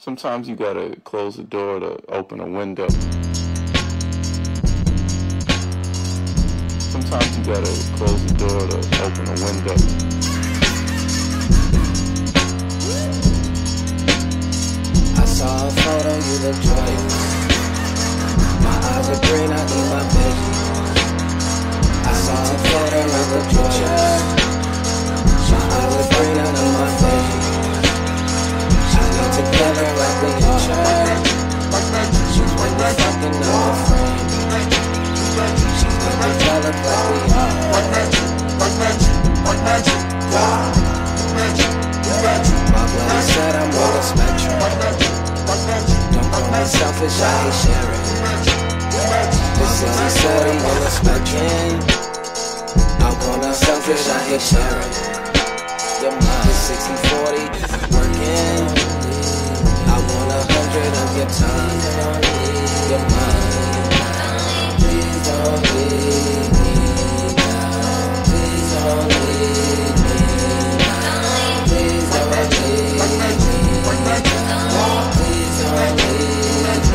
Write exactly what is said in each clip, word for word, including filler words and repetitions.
Sometimes you gotta close the door to open a window. Sometimes you gotta close the door to open a window. I saw a photo, you look joyous. My eyes are green, I need my veggies. I saw a photo, you look joyous. My eyes are green, I need my veggies. Together like we in church. She's when we're fucking on a frame. She's when we develop like we are. My brother said I'm on the spectrum. Don't call me selfish, I hate sharing. This is he said I'm on the spectrum. I'm gonna selfish, I hate sharing. Your mind is sixty forty, working. I want a hundred of your time, your mind. Please don't leave me now. Please don't leave me now. Please don't leave me now. Please don't leave me now.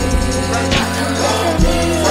Please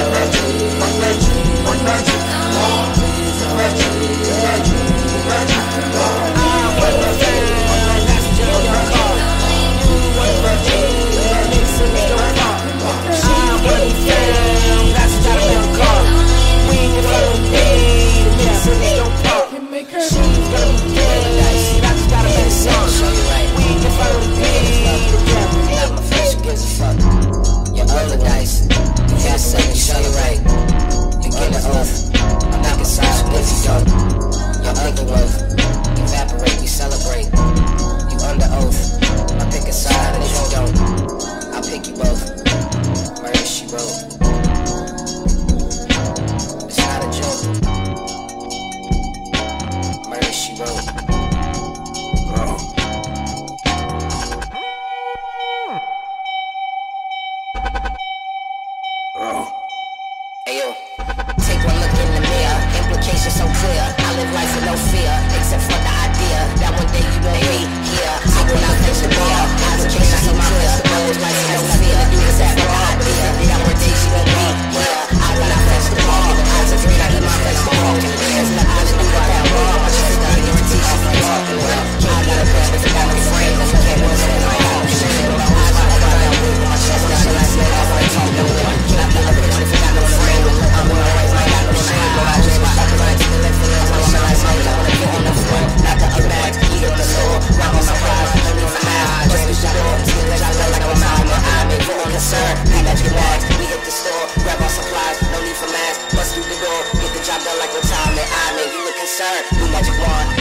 Get the job done like what time and I make you look concerned. New magic wand.